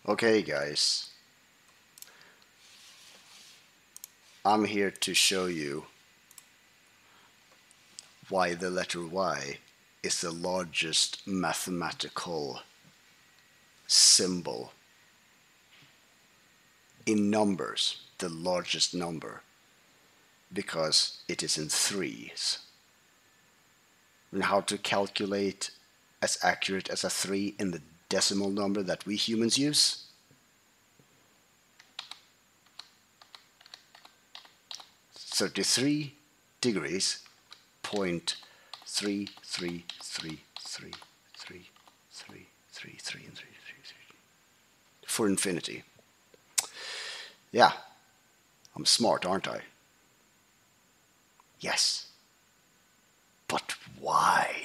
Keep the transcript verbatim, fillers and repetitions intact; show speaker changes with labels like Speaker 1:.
Speaker 1: Okay guys, I'm here to show you why the letter Y is the largest mathematical symbol in numbers, the largest number, because it is in threes. And how to calculate as accurate as a three in the decimal number that we humans use? thirty-three degrees, point three three three three three three three three and three three three for infinity. Yeah, I'm smart, aren't I? Yes. But why?